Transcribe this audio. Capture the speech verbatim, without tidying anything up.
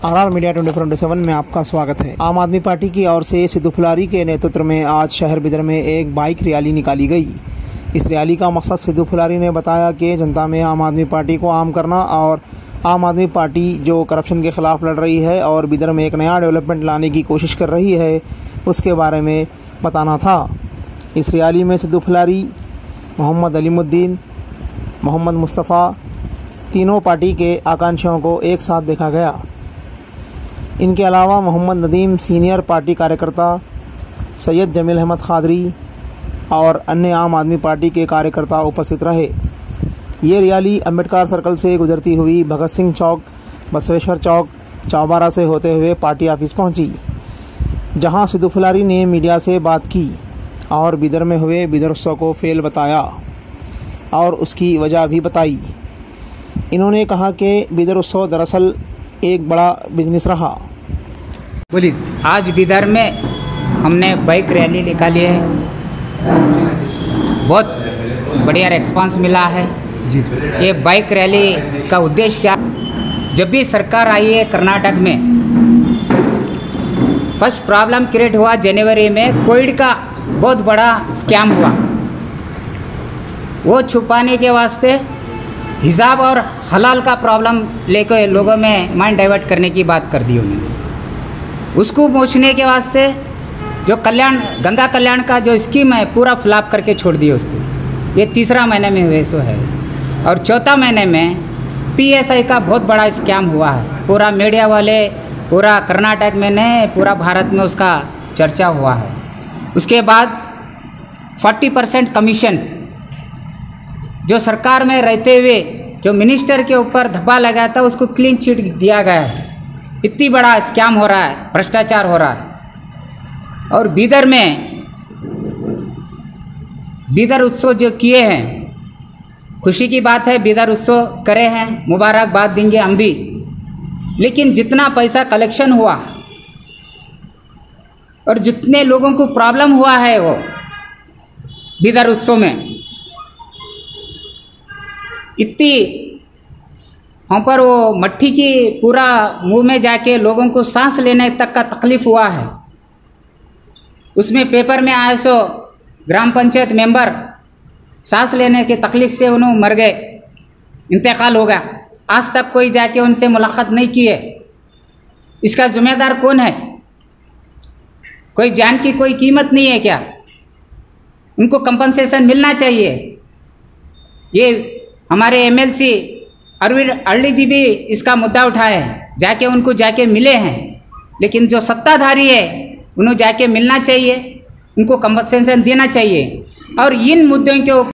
Are R media twenty four into seven में आपका स्वागत है। आम आदमी पार्टी की ओर से सिद्धू फुलारी के नेतृत्व में आज शहर बिदर में एक बाइक रैली निकाली गई। इस रैली का मकसद सिद्धू फुलारी ने बताया कि जनता में आम आदमी पार्टी को आम करना और आम आदमी पार्टी जो करप्शन के खिलाफ लड़ रही है और बिदर में एक नया डेवलपमेंट लाने की कोशिश कर रही है उसके बारे में बताना था। इस रैली में सिद्धू फुलारी, मोहम्मद अलीमुद्दीन, मोहम्मद मुस्तफ़ा तीनों पार्टी के आकांक्षियों को एक साथ देखा गया। इनके अलावा मोहम्मद नदीम सीनियर पार्टी कार्यकर्ता, सैयद जमील अहमद खादरी और अन्य आम आदमी पार्टी के कार्यकर्ता उपस्थित रहे। ये रैली अम्बेडकर सर्कल से गुजरती हुई भगत सिंह चौक, बसवेश्वर चौक, चौबारा से होते हुए पार्टी ऑफिस पहुंची, जहां सिद्धू फुलारी ने मीडिया से बात की और बिदर में हुए बिदर उत्सव को फेल बताया और उसकी वजह भी बताई। इन्होंने कहा कि बिदर उत्सव दरअसल एक बड़ा बिजनेस रहा। बोलिए। आज बिदर में हमने बाइक रैली निकाली है, बहुत बढ़िया रिस्पांस मिला है जी। ये बाइक रैली का उद्देश्य क्या, जब भी सरकार आई है कर्नाटक में, फर्स्ट प्रॉब्लम क्रिएट हुआ जनवरी में, कोविड का बहुत बड़ा स्कैम हुआ। वो छुपाने के वास्ते हिजाब और हलाल का प्रॉब्लम लेकर लोगों में माइंड डाइवर्ट करने की बात कर दी उन्होंने। उसको पहुँचने के वास्ते जो कल्याण गंगा कल्याण का जो स्कीम है पूरा फ्लॉप करके छोड़ दिया उसको। ये तीसरा महीने में हुए सो है। और चौथा महीने में पीएसआई का बहुत बड़ा स्कैम हुआ है। पूरा मीडिया वाले पूरा कर्नाटक में नहीं, पूरा भारत में उसका चर्चा हुआ है। उसके बाद चालीस परसेंट कमीशन जो सरकार में रहते हुए जो मिनिस्टर के ऊपर धब्बा लगा था उसको क्लीन चिट दिया गया है। इतनी बड़ा स्कैम हो रहा है, भ्रष्टाचार हो रहा है। और बिदर में बिदर उत्सव जो किए हैं, खुशी की बात है, बिदर उत्सव करे हैं, मुबारकबाद देंगे हम भी। लेकिन जितना पैसा कलेक्शन हुआ और जितने लोगों को प्रॉब्लम हुआ है वो बिदर उत्सव में, इतनी वहाँ पर वो मट्टी की पूरा मुंह में जाके लोगों को सांस लेने तक का तकलीफ हुआ है। उसमें पेपर में आए सो ग्राम पंचायत मेंबर सांस लेने की तकलीफ से उन्होंने मर गए, इंतकाल हो गया। आज तक कोई जाके उनसे मुलाकात नहीं की है। इसका जिम्मेदार कौन है? कोई जान की कोई कीमत नहीं है क्या? उनको कंपनसेशन मिलना चाहिए। ये हमारे एमएलसी अरविंद अरली जी भी इसका मुद्दा उठाए हैं, जाके उनको जाके मिले हैं। लेकिन जो सत्ताधारी है उन्हें जाके मिलना चाहिए, उनको कंपनसेशन देना चाहिए। और इन मुद्दों के